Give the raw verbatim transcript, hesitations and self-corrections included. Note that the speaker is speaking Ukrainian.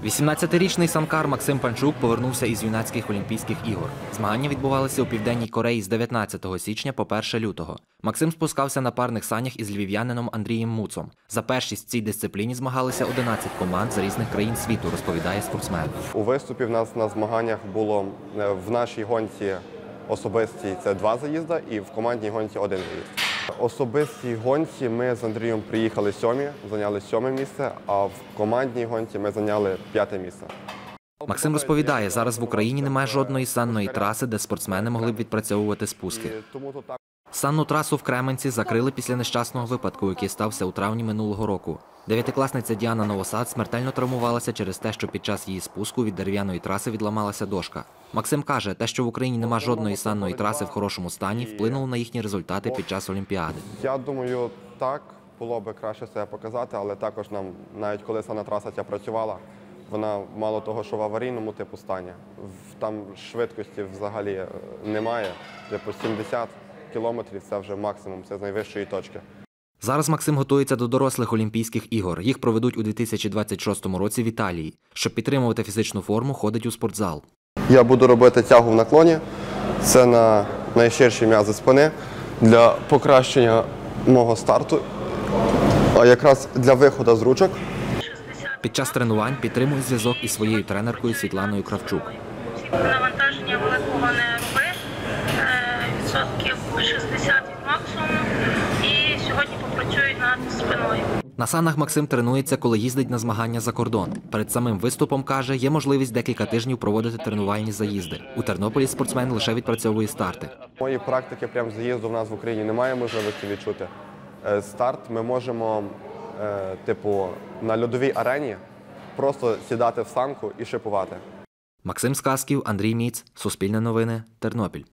вісімнадцятирічний санкар Максим Панчук повернувся із юнацьких Олімпійських ігор. Змагання відбувалися у Південній Кореї з дев'ятнадцятого січня по перше лютого. Максим спускався на парних санях із львів'янином Андрієм Муцом. За першість в цій дисципліні змагалися одинадцять команд з різних країн світу, розповідає спортсмен. У виступі в нас на змаганнях було в нашій гонці особистій це два заїзди і в командній гонці один заїзд. В особистій гонці ми з Андрієм приїхали сьомі, зайняли сьоме місце, а в командній гонці ми зайняли п'яте місце. Максим розповідає, зараз в Україні немає жодної санної траси, де спортсмени могли б відпрацьовувати спуски. Санну трасу в Кременці закрили після нещасного випадку, який стався у травні минулого року. Дев'ятикласниця Діана Новосад смертельно травмувалася через те, що під час її спуску від дерев'яної траси відламалася дошка. Максим каже, те, що в Україні нема жодної санної траси в хорошому стані, вплинуло на їхні результати під час Олімпіади. Я думаю, так, було б краще себе показати, але також нам, навіть коли санна траса ця працювала, вона мало того, що в аварійному типу стані, там швидкості взагалі немає, типу сімдесят кілометрів – це вже максимум, це з найвищої точки. Зараз Максим готується до дорослих Олімпійських ігор. Їх проведуть у дві тисячі двадцять шостому році в Італії. Щоб підтримувати фізичну форму, ходить у спортзал. Я буду робити тягу в наклоні. Це на найширші м'язи спини для покращення мого старту, а якраз для виходу з ручок. Під час тренувань підтримує зв'язок із своєю тренеркою Світланою Кравчук. Навантаження великого не роби, відсотків шістдесят від максимуму, і сьогодні попрацюють над спиною. На санах Максим тренується, коли їздить на змагання за кордон. Перед самим виступом, каже, є можливість декілька тижнів проводити тренувальні заїзди. У Тернополі спортсмен лише відпрацьовує старти. Мої практики прямо заїзду в нас в Україні немає можливості відчути. Старт ми можемо, типу, на льодовій арені просто сідати в санку і шипувати. Максим Сказків, Андрій Міц, Суспільне новини, Тернопіль.